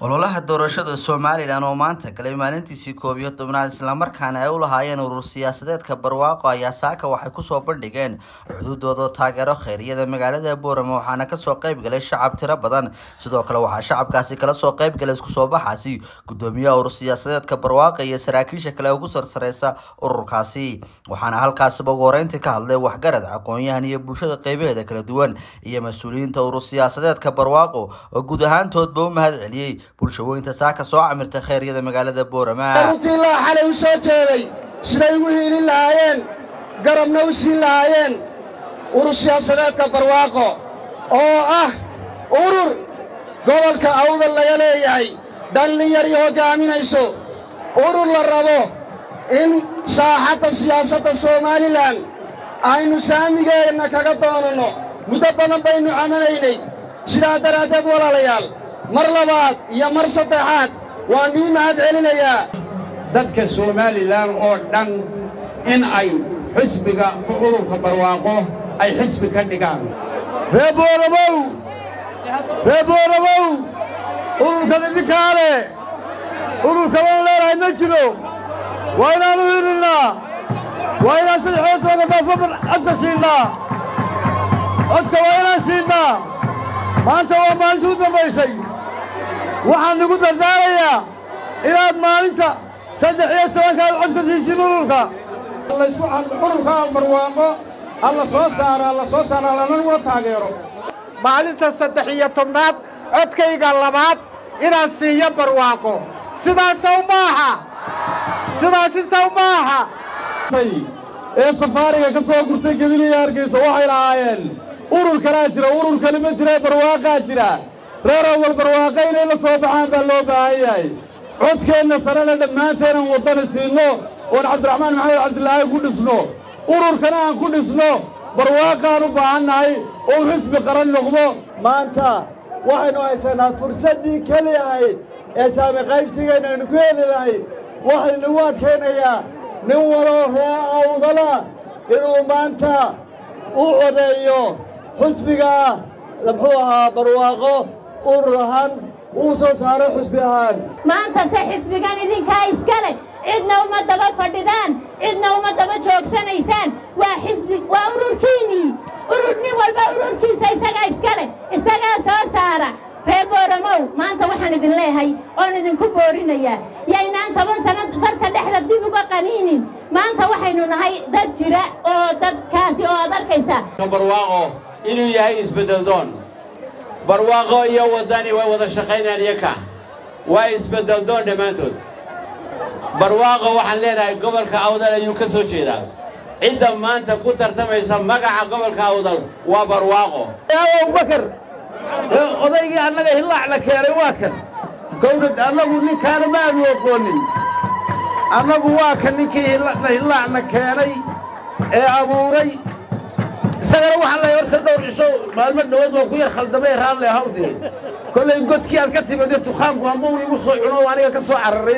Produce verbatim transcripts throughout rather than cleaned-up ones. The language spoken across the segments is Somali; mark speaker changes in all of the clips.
Speaker 1: ololaha doorashada Soomaaliland oo maanta kale maalintiisii koob iyo tobnaad isla markaana ay u lahaayeen urur siyaasadeedka barwaaqo ayaa saaka waxay ku soo bandhigeen xuduudooda taageero khayriyada magaalada Booramo waxaana ka soo qayb galay shacab tiro badan sidoo kale waxa shacabkaasi kala soo qayb galay isku soo baxaasi gudoomiyaha urur siyaasadeedka barwaaqo iyo saraakiisha kale ugu sarsareysa ururkaasi waxaana halkaas ugu horeyntii ka hadlay waxgarad aqoon-yahan iyo bulshada qaybaheeda kala duwan iyo mas'uuliyiinta urur siyaasadeedka barwaaqo oo guud ahaantoodba u mahad celiyay bulshooyinka saaka soo camirta khayriyada magaalada Boorama
Speaker 2: runtii la xalay u soo jeeday siday u hiilin lahaayeen garabna u siin lahaayeen urur siyaasadeedka barwaaqo oo ah urur gobolka awdal laga leeyahay dhalinyaro iyo hogaaminayso urur la rabo in saaxadda siyaasadda Soomaaliland aynu saamigeena kaga doonano muddo badan baynu amanaynay sidaa daraadeed walaalayaal mar labaad iyo mar saddexaad waan ii mahad celinayaa
Speaker 3: dadka Soomaaliland oo dhan in ay xisbiga ururka barwaaqo ay xisbi ka dhigaan reer Booramo reer Booramo ururka idinkaale ururka walaalahay ma jiro waa inaan u hilinaa waa inaan saddexdood baafar adka siinaa adka waa inaan siinaa maanta waa maalintii u dambaysay waxaan ugu dardaarayaa inaad maalinta saddex iyo tobankaad codka siisin ururka ururka barwaaqo alla soo saara alla soo saara lana taageero maalinta saddex iyo tobnaad codkayga labaad inaan siiyo barwaaqo sidaas saw maaha sidaasi saw maaha ee safaariga ka soo gurtay Gabilaya Hargeysa waxay lahaayeen urur kala jira urur kale ma jira barwaaqo jira reer awal barwaaqo inay la soo baxaan baa loo baahan yahay codkeena sarana dhamaanteen wadana siino oo Cabdiraxmaan Maxamed Cabdullaahi ku dhisno ururkana aan ku dhisno barwaaqaan u baahanahay oo xisbi qaran noqdo maanta waxaynu haysanaa fursadii kaliya ahayd ee saami qaybsigeena aynu ku heli lahayd waxaynu u adkeynayaa nin walo reer awdala inuu maanta u codeeyo xisbiga muxuu ahaa barwaaqo urur ahaan uu soo saaro xisbi ahaan
Speaker 4: maanta se xisbigan idinkaa iskale cidna uma daba fadhidaan cidna uma daba joogsanaysaan waa xisbi waa ururkiinii urur nin walba ururkiisa isagaa iskale isagaa soo saara reer Booramo maanta waxaan idin leeyahay oon idinku boorinayaa yaynaan toban sano farta dhexda dib uga qaniinin maanta waxaynu nahay dad jira oo dadkaasi oo aad arkaysa
Speaker 3: barwaaqo inuu yahay isbedel doon barwaaqo iyo wadani way wada shaqaynayaan iyaka waa isbedel doon dhamaantood barwaaqo waxaan leenahay gobolka awdal ayuu ka soo jeedaa cidda maanta ku tartamaysa magaca gobolka awdal waa barwaaqo
Speaker 2: Abu Bakar odaygii annaga hilaacna keenay waa kan gowdad annagu ninkaana ma aanu aqoonin annagu waa kan ninkii hilaacna keenay ee abuuray isagana waxaan leeyahay horta dhowr cisho maalmo dhawaad waa ku yar khaldamay raalle hawdee kollay godkii aad ka timid tuqaanku ama uu igu soo cuno aniga ka soo cararay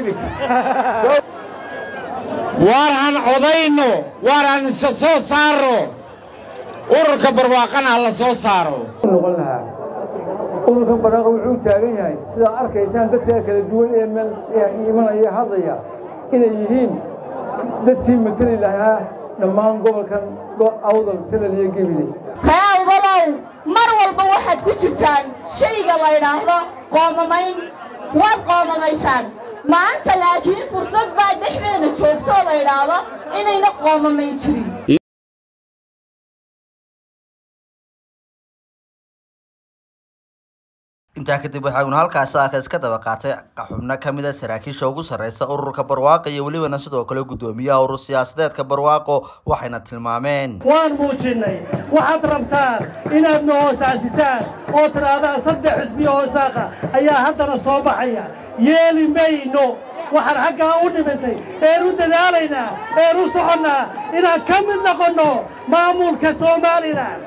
Speaker 3: waaraan codayno waaraan isa soo saaro ururka barwaaqana la soo saaro
Speaker 5: ururka barwaaqo wuxuu taagan yahay sida arkaysaan dadka kala duwan ee meel iimanaya hadlaya inay yihiin dadkii matali lahaa dhammaan gobolkan awdal sida iyo Gabilay
Speaker 4: awdalow mar walba waxaad ku jirtaan shayga la yiraahdo qoomamayn waad qoomamaysaan maanta laakiin fursad baa dhexdeena joogto la yiraahdo inayna qoomamayn jirin
Speaker 1: inta kadib waxaanu halkaas saaka iska daba qaatay xubno kamid ah saraakiisha ugu sareysa ururka barwaaqo iyo waliba sidoo kale gudoomiyaha urur siyaasadeedka barwaaqo waxayna tilmaameen
Speaker 2: waan muujinay waxaad rabtaan inaad noo hoosaasisaan oo tiraahdaa saddex xisbi hoosaaqa ayaa haddana soo baxaya yeeli mayno waxaan xaggaa u dhimantay een u dadaalaynaa een u soconnaa inaan ka mid noqonno maamulka Soomaaliland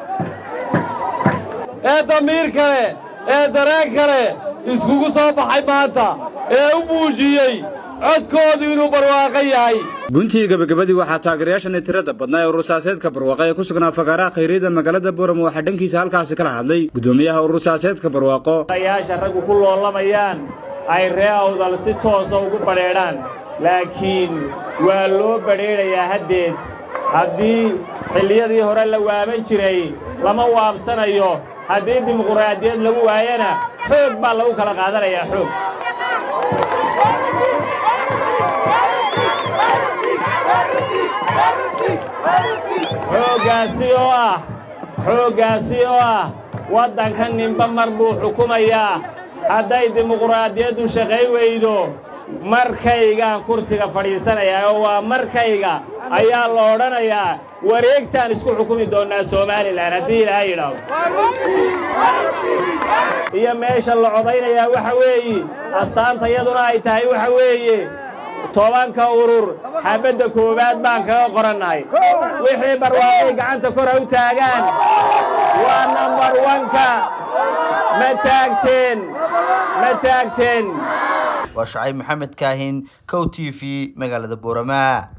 Speaker 5: ee damiir kale ee dareen kale iskugu soo baxay maanta ee u muujiyey codkoodu inuu barwaaqo yahay
Speaker 6: guntii gabagabadii waxaa taageerayaashan tirada badnaa ee urur siyaasadeedka barwaaqo ee ku sugnaa fagaaraha khayriyada magaalada Booramo waxaa dhankiisa halkaasi kala hadlay gudoomiyaha urur siyaasadeedka barwaaqo
Speaker 3: ayaasha rag ku loolamayaan
Speaker 7: ay ree awdal si toosa ugu badheedhaan laakiin waa loo badheedhayaa haddeed haddii xilliyadii hore la waaban jiray lama waabsanayo haddii dimuqraadiyad lagu waayana xoog baa lagu kala qaadanayaa xoog xooggaasi oo ah xooggaasi oo ah waddanka ninba mar buu xukumayaa hadday dimuqraadiyaddu shaqay weydo markaygaan kursiga fadhiisanayaa oo waa markayga ayaa la odhanayaa wareegtaan isku xukumi doonnaa Soomaaliland haddii ilaahay yidhaahdo iyo meesha la codaynayaa waxa weeye astaantayaduna ay tahay waxa weeye tobanka urur xabadda koowaad baan kaga qorannahay wixii barwaaqay gacanta kor u taagaan waa number one-ka ma taagteen ma taagteen
Speaker 1: waa Shucayb Maxamed Kaahin Kow T V magaalada Boorama.